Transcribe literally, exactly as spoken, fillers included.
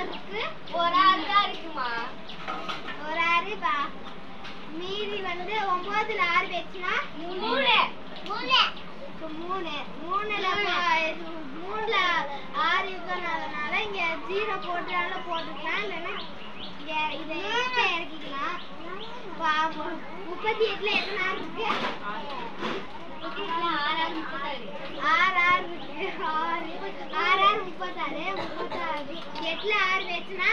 ஆறுக்கு ஒரு ஆறு தான் இருக்குமா? ஒரு ஆறு பா. மீதி வந்து ஒன்பதுல ஆறு வெச்சுனா மூணு. மூணு. மூணு. மூணுல மூணுல ஆறு இருக்கறனால இங்க ஜீரோ போட்டுறாலும் போட்டுக்கலாம். இல்லைன்னா இங்க இதை எக்ஸ்ட்ரா இறக்கிக்கலாம். முப்பத்தி எட்டுல எத்தனை ஆறு இருக்கு? ஆறு ஆறு இருக்கு. ஆறு ஆறு முப்பத்தாறு. முப்பத்தாறு எட்டுல ஆறு வச்சுனா